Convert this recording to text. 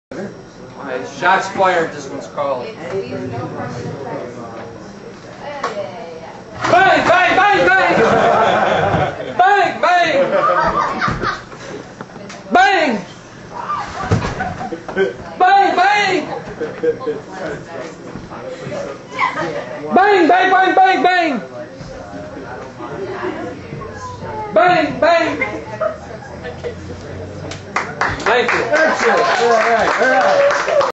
Alright, shots fired, this one's called. Bang, bang, bang, bang! Bang, bang! Bang! Bang, bang! Bang, bang, bang, bang, bang! Bang, bang! Thank you. Excellent. All right.